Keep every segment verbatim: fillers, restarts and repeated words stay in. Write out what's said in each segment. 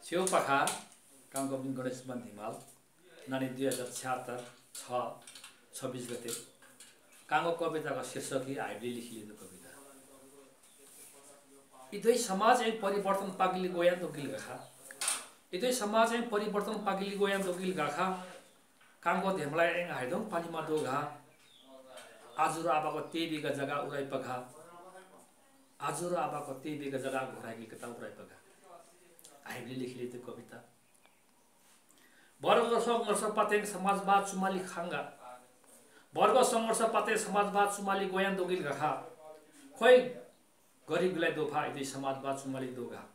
छेउपाखा काङकपिङ गणेशमान धिमाल नानी दुई हजार छ्यात्तर छ छब्बिस गते काङ्गो कविताको शीर्षक हामीले लेखिएको कविता इदै समाज एक परिवर्तन पागिली गोया दोगिल गाखा इदै समाज एक परिवर्तन पागिली गोया दोगिल गाखा काङ्गो धेमलाई एङ हाइदोङ पानीमा दोघा आज र आबाको त्यही बिगा जग्गा उराइ पघा आज र आबाको त्यही बिगा जग्गा घुराइकी कता उराइ पघा हामीले लेखिले त्यो कविता वर्ग सङ्घर्ष पाते समाजवाद सुमाली खाङ्गा वर्ग सङ्घर्ष पाते समाजवाद सुमाली गोयान दोगिल गाखा खोइ गरिबलाई दोफा इदै समाजवाद सुमाली दोगा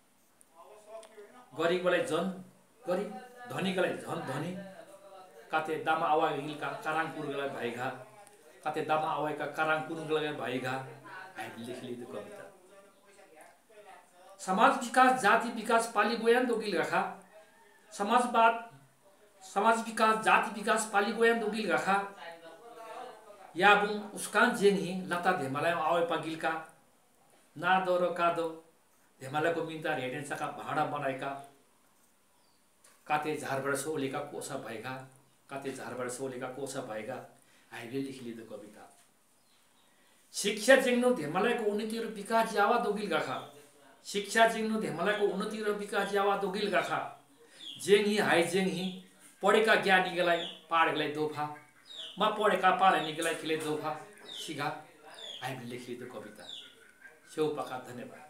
गरिबलाई झन गरिब धनीलाई झन धनी काते दामा आवाज हिलका काराङपुरलाई भाइघा काते दामा आवाजका काराङपुरलाई भाइघा हामीले लेखिले त्यो कविता समाज विकास जाति विकास पाली गोयान दोगिल गाखा समाजवाद समाज विकास जाति विकास पाली गोयान दोगिल गाखा याबुङ उसकान जेङही लता धेमालाई आवे पागिलका नादो र कादो धेमालाको मिन्ता हेडेन्साका भाडा बनाएका काते झारबाट सोलेका कोसा भएका काते झारबाट सोलेका कोसा भएका हामीले लेखिले त्यो कविता शिक्षा जेङ्नो धेमालाको उन्नति र विकास यावा दोगिल गाखा शिक्षा जेङ्नो धेमालाको उन्नति र विकास यावा दोगिल गाखा जेङही हाइ जेङही पढेका ज्ञानीलाई पाढेलाई दोफा मा पढेका पाढेनीलाई खेले दोफा सिगा हामीले लेखिले त्यो कविता छेउपाखा धन्यवाद।